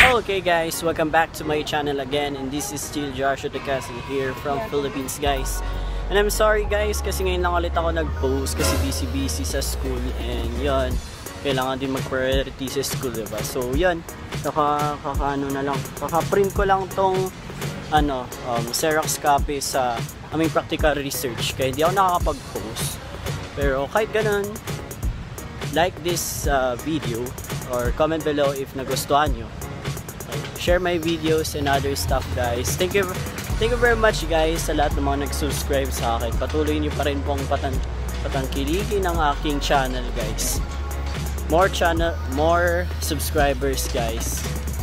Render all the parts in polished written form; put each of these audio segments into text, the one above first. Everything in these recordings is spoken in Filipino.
Okay guys, welcome back to my channel again, and this is still Joshua Tecasi here from Philippines guys. And I'm sorry guys kasi ngayon lang ulit ako nag-post kasi busy sa school, and yun, kailangan din mag-priority sa school, diba? So yun, kaka-print ko lang tong Xerox copy sa aming practical research, kaya hindi ako nakakapag-post. Pero kahit ganun, like this video or comment below if nagustuhan nyo. Share my videos and other stuff guys. Thank you very much guys sa lahat ng mga nag-subscribe sa akin. Patuloy niyo pa rin pong patangkilikin ng aking channel guys. More subscribers guys.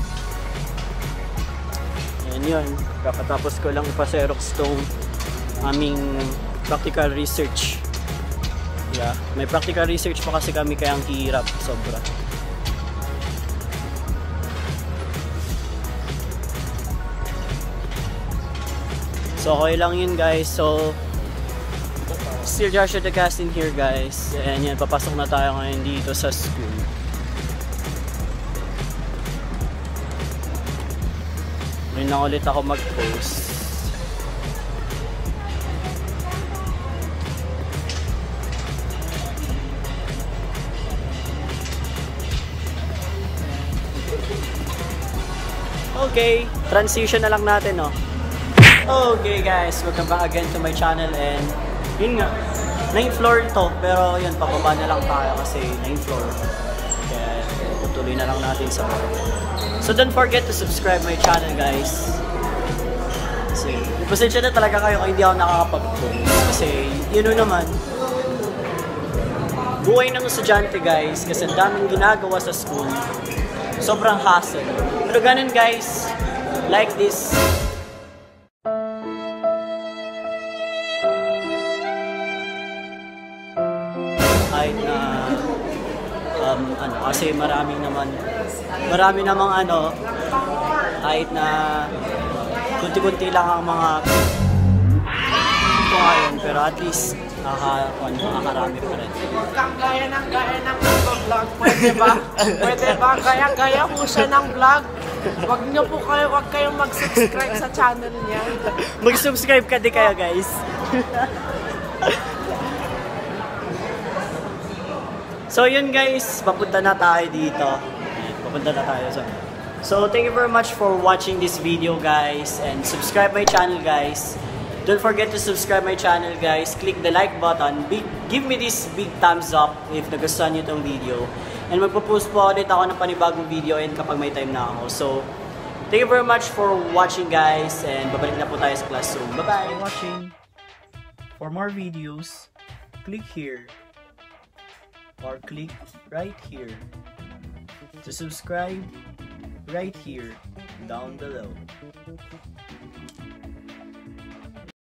And yun, kapatapos ko lang ipa-xerox tong aming practical research. Yeah, may practical research pa kasi kami, kaya ang hirap sobra. So okay lang yun guys. So still Joshua Tecasi here guys. And yan, papasok na tayo ngayon dito sa school. Ngayon na ulit ako mag-post. Okay, transition na lang natin, no? Okay guys, welcome back again to my channel, and yun nga, 9th floor ito, pero yun, pababa na lang tayo kasi 9th floor. Kaya tutuloy na lang natin sa mga. So don't forget to subscribe my channel guys. Kasi pasensya na talaga kayo kung hindi ako nakakapag-post. Kasi yun naman, buhay ng estudyante guys, kasi ang daming ginagawa sa school. Sobrang hassle. Pero ganun guys, like this. Kahit na kasi marami namang kahit na kunti-kunti lang ang mga ito ngayon, pero at least nakakarami pa rin. Huwag kang gaya ng vlog, pwede ba? Pwede ba? Gaya po siya ng vlog. Huwag kayong mag-subscribe sa channel niya. Mag-subscribe ka din kaya guys. So yun guys, papunta na tayo dito. Papunta na tayo. So thank you very much for watching this video guys, and subscribe my channel guys. Don't forget to subscribe my channel guys. Click the like button. Give me this big thumbs up if nagustuhan nyo itong video. And magpo-post po ulit ako ng panibagong video and kapag may time na ako. So thank you very much for watching guys, and babalik na po tayo sa classroom. Bye-bye! Watching. For more videos, click here. Or click right here. To subscribe, right here, down below.